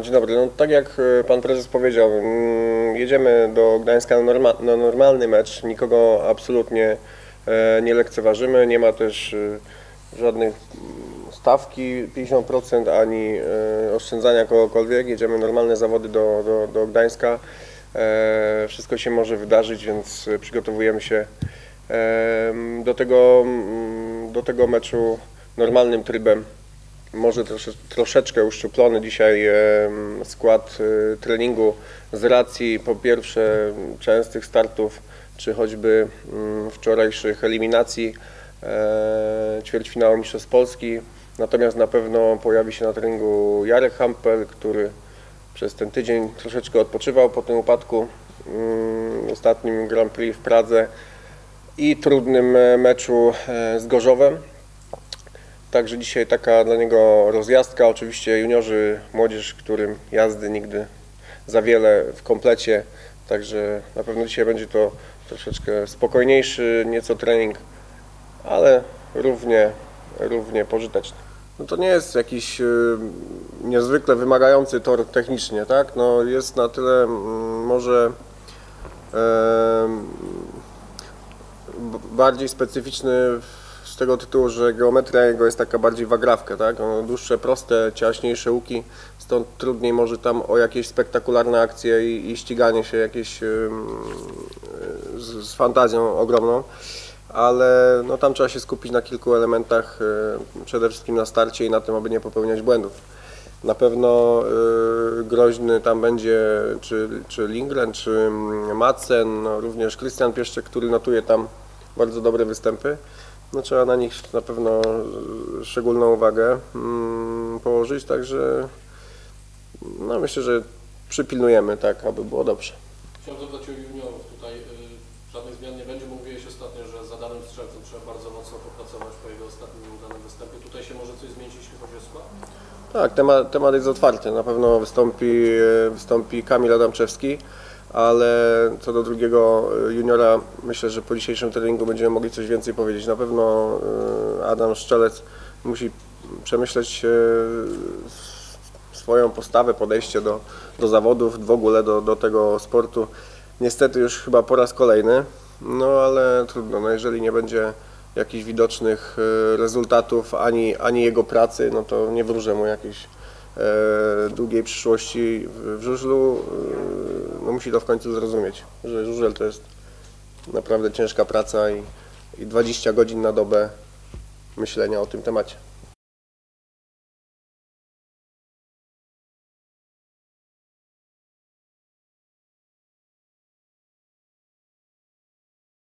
Dzień dobry. No, tak jak pan prezes powiedział, jedziemy do Gdańska na normalny mecz, nikogo absolutnie nie lekceważymy, nie ma też żadnych stawki 50% ani oszczędzania kogokolwiek, jedziemy normalne zawody do Gdańska, wszystko się może wydarzyć, więc przygotowujemy się do tego meczu normalnym trybem. Może troszeczkę uszczuplony dzisiaj skład treningu z racji po pierwsze częstych startów, czy choćby wczorajszych eliminacji ćwierćfinału Mistrzostw Polski. Natomiast na pewno pojawi się na treningu Jarek Hampel, który przez ten tydzień troszeczkę odpoczywał po tym upadku w ostatnim Grand Prix w Pradze i trudnym meczu z Gorzowem. Także dzisiaj taka dla niego rozjazdka. Oczywiście juniorzy, młodzież, którym jazdy nigdy za wiele w komplecie. Także na pewno dzisiaj będzie to troszeczkę spokojniejszy nieco trening, ale równie pożyteczny. No to nie jest jakiś niezwykle wymagający tor technicznie, tak? No jest na tyle może bardziej specyficzny z tego tytułu, że geometria jego jest taka bardziej wagrawka, tak? Dłuższe, proste, ciaśniejsze łuki, stąd trudniej może tam o jakieś spektakularne akcje i ściganie się jakieś z fantazją ogromną, ale no, tam trzeba się skupić na kilku elementach, przede wszystkim na starcie i na tym, aby nie popełniać błędów. Na pewno groźny tam będzie czy Lindgren, czy Madsen, no, również Krystian Pieszczek, który notuje tam bardzo dobre występy. No, trzeba na nich na pewno szczególną uwagę położyć, także no, myślę, że przypilnujemy tak, aby było dobrze. Chciałem zapytać o juniorów. Tutaj żadnych zmian nie będzie, bo mówiłeś ostatnio, że za danym strzelcem trzeba bardzo mocno popracować po jego ostatnim udanym występie. Tutaj się może coś zmienić, jeśli chodzi o skład? Tak, temat jest otwarty. Na pewno wystąpi Kamil Adamczewski, ale co do drugiego juniora, myślę, że po dzisiejszym treningu będziemy mogli coś więcej powiedzieć. Na pewno Adam Szczelec musi przemyśleć swoją postawę, podejście do zawodów, w ogóle do tego sportu. Niestety już chyba po raz kolejny, no ale trudno, no jeżeli nie będzie jakichś widocznych rezultatów ani jego pracy, no to nie wróżę mu jakiejś długiej przyszłości w żużlu. No musi to w końcu zrozumieć, że żużel to jest naprawdę ciężka praca i 20 godzin na dobę myślenia o tym temacie.